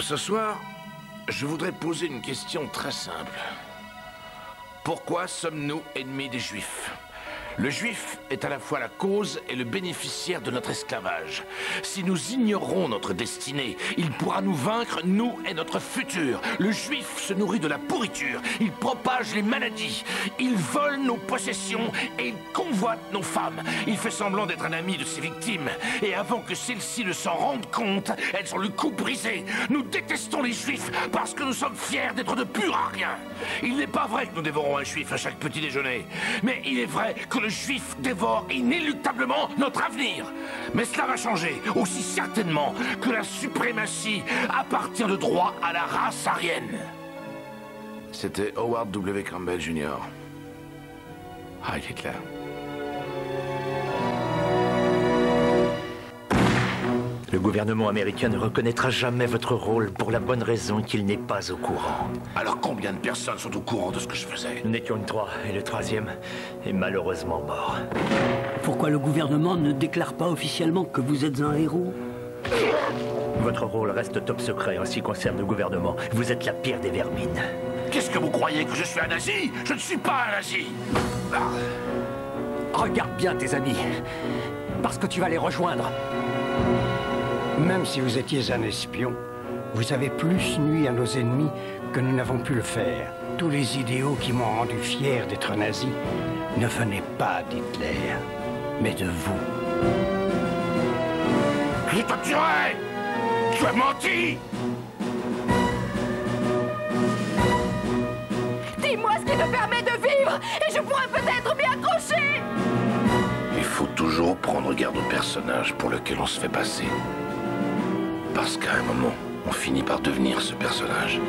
Ce soir, je voudrais poser une question très simple. Pourquoi sommes-nous ennemis des Juifs ? Le Juif est à la fois la cause et le bénéficiaire de notre esclavage. Si nous ignorons notre destinée, il pourra nous vaincre, nous et notre futur. Le Juif se nourrit de la pourriture, il propage les maladies, il vole nos possessions et il convoite nos femmes. Il fait semblant d'être un ami de ses victimes. Et avant que celles-ci ne s'en rendent compte, elles ont le cou brisé. Nous détestons les Juifs parce que nous sommes fiers d'être de purs ariens. Il n'est pas vrai que nous dévorons un Juif à chaque petit déjeuner. Mais il est vrai que le Juif dévore inéluctablement notre avenir. Mais cela va changer, aussi certainement que la suprématie appartient de droit à la race aryenne. C'était Howard W. Campbell Jr. Heil Hitler. Le gouvernement américain ne reconnaîtra jamais votre rôle pour la bonne raison qu'il n'est pas au courant. Alors combien de personnes sont au courant de ce que je faisais? Nous n'étions que 3, et le 3e est malheureusement mort. Pourquoi le gouvernement ne déclare pas officiellement que vous êtes un héros? Votre rôle reste top secret en ce qui concerne le gouvernement. Vous êtes la pire des vermines. Qu'est-ce que vous croyez, que je suis un nazi? Je ne suis pas un nazi. Regarde bien tes amis, parce que tu vas les rejoindre. Même si vous étiez un espion, vous avez plus nui à nos ennemis que nous n'avons pu le faire. Tous les idéaux qui m'ont rendu fier d'être nazi ne venaient pas d'Hitler, mais de vous. Je te tuerai! Tu as menti! Dis-moi ce qui te permet de vivre, et je pourrais peut-être m'y accrocher! Il faut toujours prendre garde au personnage pour lequel on se fait passer. Parce qu'à un moment, on finit par devenir ce personnage.